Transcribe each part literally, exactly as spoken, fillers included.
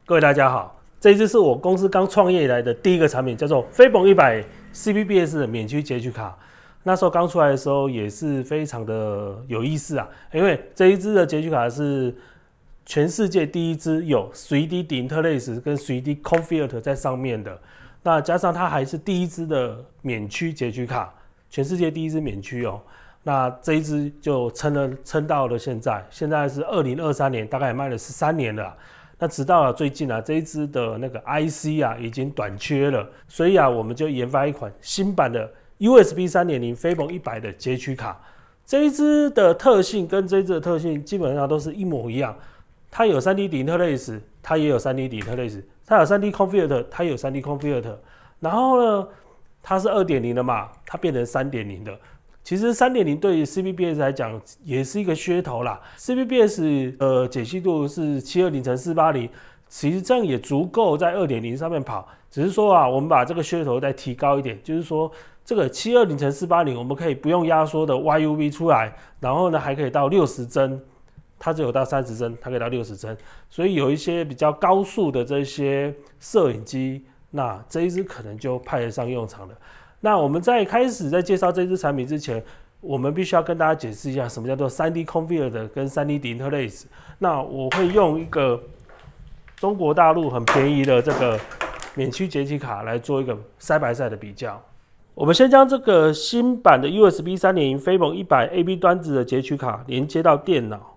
各位大家好，这一支是我公司刚创业以来的第一个产品，叫做飞鹏一百 C P B S 的免区截取卡。那时候刚出来的时候也是非常的有意思啊，因为这一支的截取卡是全世界第一支有 三 D Interlace 跟 三 D Convert 在上面的。那加上它还是第一支的免区截取卡，全世界第一支免区哦。那这一支就撑了撑到了现在，现在是二零二三年，大概也卖了十三年了啊。那直到了最近啊，这一支的那个 I C 啊已经短缺了，所以啊，我们就研发一款新版的 U S B 三点零 飞鹏一百的截取卡。这一支的特性跟这一支的特性基本上都是一模一样，它有 三 D Interlace， 它也有 三 D Interlace， 它有 三 D Convert， 它也有 三 D Convert， 然后呢，它是 二点零 的嘛，它变成 三点零 的。其实 三点零 对于 C P B S 来讲也是一个噱头啦。C P B S 的解析度是七二零乘四八零，其实这样也足够在 二点零 上面跑。只是说啊，我们把这个噱头再提高一点，就是说这个七二零乘四八零我们可以不用压缩的 Y U V 出来，然后呢还可以到六十帧，它只有到三十帧，它可以到六十帧，所以有一些比较高速的这些摄影机，那这一支可能就派得上用场了。那我们在开始在介绍这支产品之前，我们必须要跟大家解释一下什么叫做 三 D Convert 跟 三 D Interlace。那我会用一个中国大陆很便宜的这个免区截取卡来做一个side by side的比较。我们先将这个新版的 U S B 三点零 飞鹏一百 A B 端子的截取卡连接到电脑。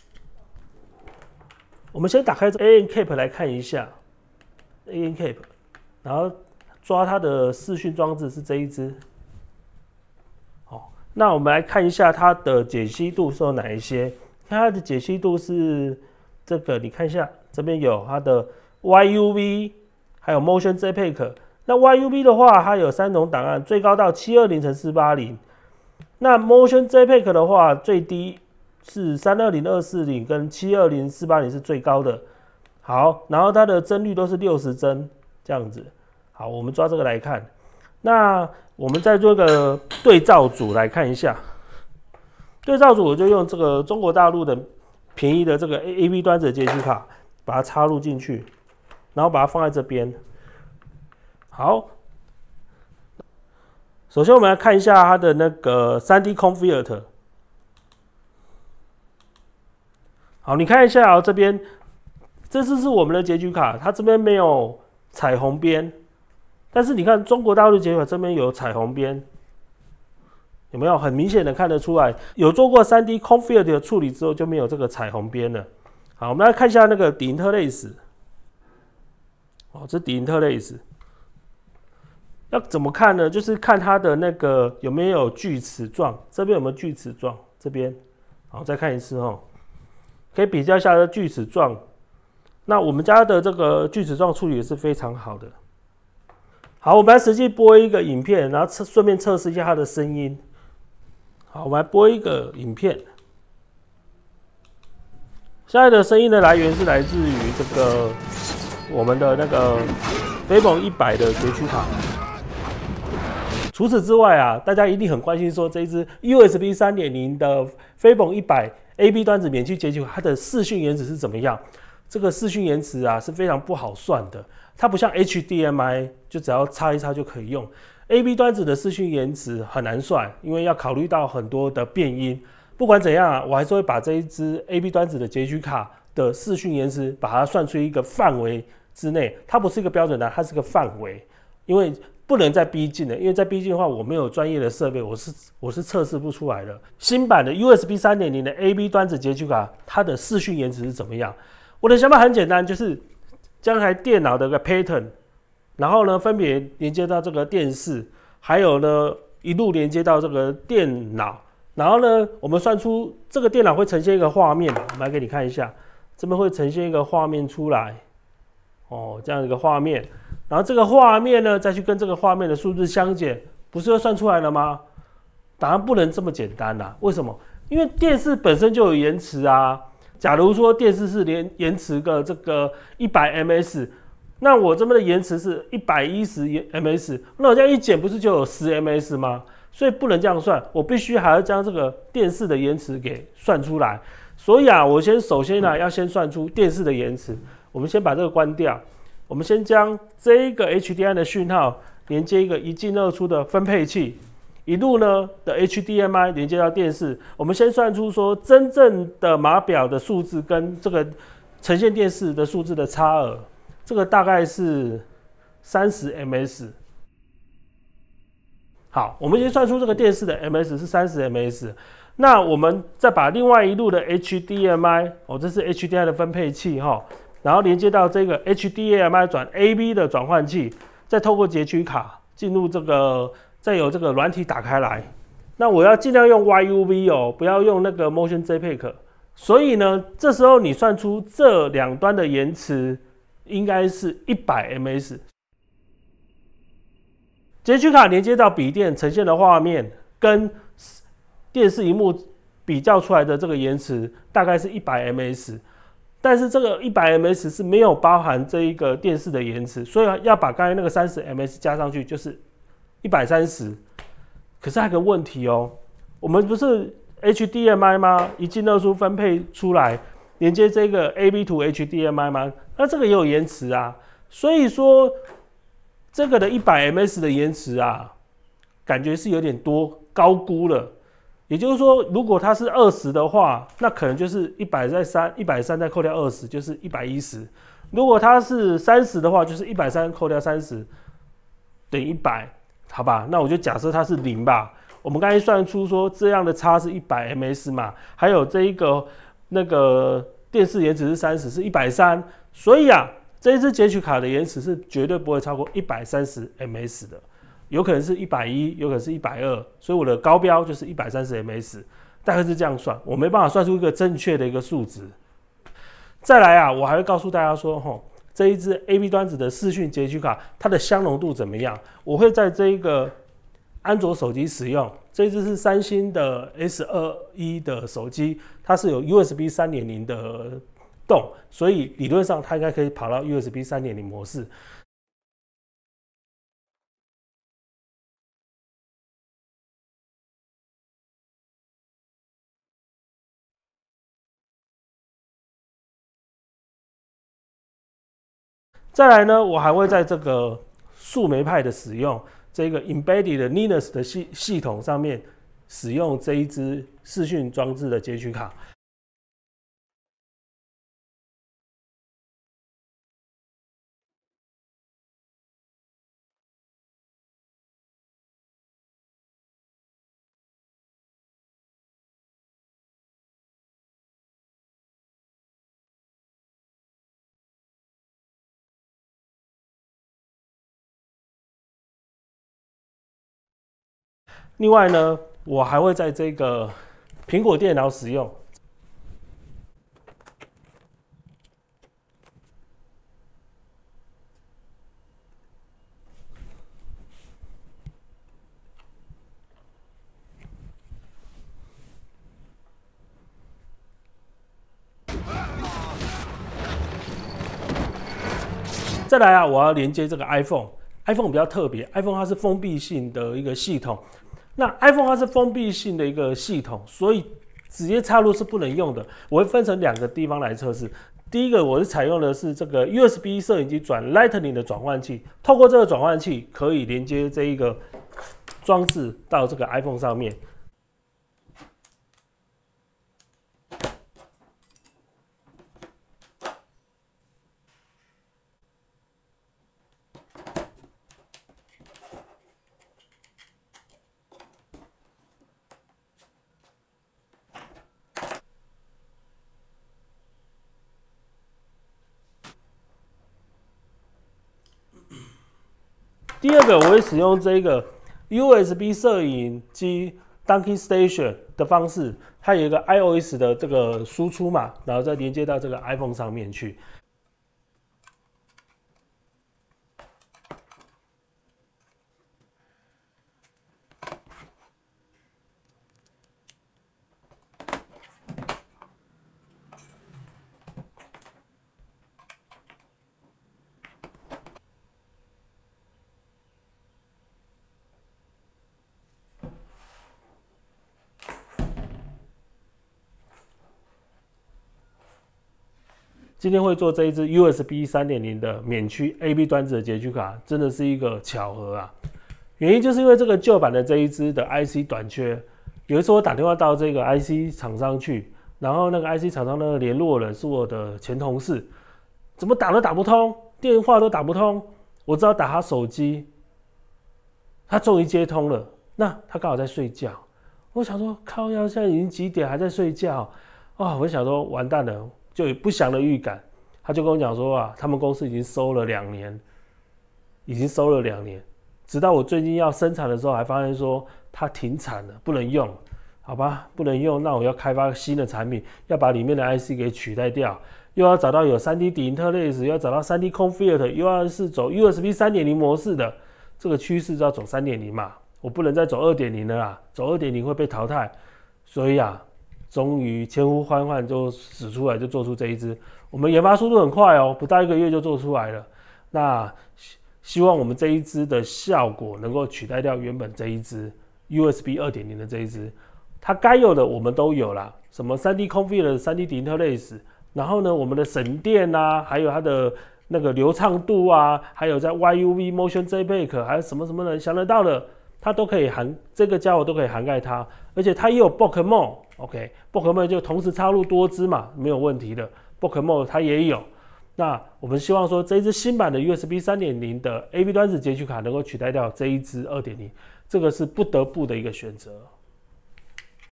我们先打开 A N Cap 来看一下 A N Cap， 然后抓它的视讯装置是这一支。好，那我们来看一下它的解析度是有哪一些。它的解析度是这个，你看一下，这边有它的 Y U V， 还有 Motion JPEG。那 Y U V 的话，它有三种档案，最高到七二零乘四八零。那 Motion JPEG 的话，最低是三二零二四零跟七二零四八零是最高的。好，然后它的帧率都是六十帧这样子。好，我们抓这个来看。那我们再做个对照组来看一下。对照组我就用这个中国大陆的便宜的这个 A B 端子截取卡，把它插入进去，然后把它放在这边。好，首先我们来看一下它的那个 三 D Convert。好，你看一下哦，这边这次是我们的截取卡，它这边没有彩虹边。但是你看中国大陆截取卡这边有彩虹边，有没有很明显的看得出来？有做过 三 D Convert 的处理之后就没有这个彩虹边了。好，我们来看一下那个 Interlace。哦，这 Interlace 要怎么看呢？就是看它的那个有没有锯齿状，这边有没有锯齿状？这边，好，再看一次哦，可以比较一下的锯齿状。那我们家的这个锯齿状处理也是非常好的。好，我们来实际播一个影片，然后顺便测试一下它的声音。好，我们来播一个影片。现在的声音的来源是来自于这个我们的那个飞鹏一百的截取卡。除此之外啊，大家一定很关心说这一支 U S B 三点零 的飞鹏一百 A B 端子免区截取卡，它的视讯延迟是怎么样？这个视讯延迟啊是非常不好算的。它不像 H D M I， 就只要插一插就可以用。A B 端子的视讯延迟很难算，因为要考虑到很多的变音。不管怎样啊，我还是会把这一支 A B 端子的截取卡的视讯延迟，把它算出一个范围之内。它不是一个标准的，它是个范围，因为不能再逼近了。因为再逼近的话，我没有专业的设备，我是我是测试不出来的。新版的 U S B 三点零 的 A B 端子截取卡，它的视讯延迟是怎么样？我的想法很简单，就是将台电脑的一个 pattern， 然后呢分别连接到这个电视，还有呢一路连接到这个电脑，然后呢我们算出这个电脑会呈现一个画面，我们来给你看一下，这边会呈现一个画面出来，哦，这样一个画面，然后这个画面呢再去跟这个画面的数字相减，不是就算出来了吗？当然不能这么简单啦，为什么？因为电视本身就有延迟啊。假如说电视是连延迟个这个一百 M S， 那我这边的延迟是一百一十 M S， 那我这样一减不是就有十 M S 吗？所以不能这样算，我必须还要将这个电视的延迟给算出来。所以啊，我先首先呢、啊、要先算出电视的延迟， 我们先把这个关掉，我们先将这一个 H D M I 的讯号连接一个一进二出的分配器，一路呢的 H D M I 连接到电视。我们先算出说真正的码表的数字跟这个呈现电视的数字的差额，这个大概是三十 ms。好，我们先算出这个电视的 ms 是三十 ms。那我们再把另外一路的 H D M I 哦，这是 H D M I 的分配器哈，然后连接到这个 H D M I 转 A B 的转换器，再透过截取卡进入这个，再由这个软体打开来。那我要尽量用 Y U V 哦，不要用那个 Motion J P E G。所以呢，这时候你算出这两端的延迟应该是一百 ms。截取卡连接到笔电呈现的画面跟电视荧幕比较出来的这个延迟大概是一百 ms， 但是这个一百 ms 是没有包含这一个电视的延迟，所以要把刚才那个三十 ms 加上去，就是一百三十。可是还有个问题哦，我们不是 H D M I 吗？一进二出分配出来，连接这个 A B to H D M I 吗？那这个也有延迟啊，所以说这个的一百 ms 的延迟啊，感觉是有点多，高估了。也就是说，如果它是二十的话，那可能就是一百再三，一百三再扣掉二十，就是一百一十。如果它是三十的话，就是一百三扣掉三十，等于一百，好吧？那我就假设它是零吧。我们刚才算出说这样的差是一百 ms 嘛，还有这一个那个电视延迟是三十，是一百三，所以啊，这一支截取卡的延迟是绝对不会超过一百三十 ms 的。有可能是一百一，有可能是一百二，所以我的高标就是一百三十 ms， 大概是这样算，我没办法算出一个正确的一个数值。再来啊，我还会告诉大家说，吼，这一支 A B 端子的视讯截取卡，它的相容度怎么样？我会在这一个安卓手机使用，这一支是三星的 S 二十一 的手机，它是有 U S B 三点零 的洞，所以理论上它应该可以跑到 U S B 三点零 模式。再来呢，我还会在这个树莓派的使用这个 Embedded Linux 的系系统上面使用这一支视讯装置的截取卡。另外呢，我还会在这个苹果电脑使用。再来啊，我要连接这个 iPhone。iPhone 比较特别 ，iPhone 它是封闭性的一个系统。那 iPhone 它是封闭性的一个系统，所以直接插入是不能用的。我会分成两个地方来测试。第一个，我是采用的是这个 U S B 摄影机转 Lightning 的转换器，透过这个转换器可以连接这一个装置到这个 iPhone 上面。第二个，我会使用这个 U S B 摄影机 Docking Station 的方式，它有一个 iOS 的这个输出嘛，然后再连接到这个 iPhone 上面去。 今天会做这一支 U S B 三点零 的免区 A B 端子的截取卡，真的是一个巧合啊。原因就是因为这个旧版的这一支的 I C 短缺，有一次我打电话到这个 I C 厂商去，然后那个 I C 厂商的联络人是我的前同事，怎么打都打不通，电话都打不通，我只好打他手机，他终于接通了，那他刚好在睡觉，我想说靠腰，现在已经几点还在睡觉啊？我想说完蛋了，就有不祥的预感，他就跟我讲说啊，他们公司已经收了两年，已经收了两年。直到我最近要生产的时候，还发现说它停产了，不能用，好吧，不能用，那我要开发新的产品，要把里面的 I C 给取代掉，又要找到有 三 D 底 interlace， 又要找到 三 D config， 又要是走 U S B 三点零 模式的，这个趋势就要走 三点零 嘛，我不能再走 二点零 了啦，走 二点零 会被淘汰，所以啊，终于千呼万唤就使出来，就做出这一支，我们研发速度很快哦，不到一个月就做出来了，那。希望我们这一支的效果能够取代掉原本这一支 U S B 二点零 的这一支，它该有的我们都有啦，什么 三 D config 的 三 D interlace， 然后呢，我们的省电啊，还有它的那个流畅度啊，还有在 Y U V Motion JPEG， 还有什么什么能想得到的，它都可以涵，这个家伙都可以涵盖它，而且它也有 Bulk Mode，OK， Bulk Mode 就同时插入多支嘛，没有问题的 ，Bulk Mode 它也有。那我们希望说这一支新版的 U S B 三点零 的 A B 端子截取卡能够取代掉这一支 二点零， 这个是不得不的一个选择。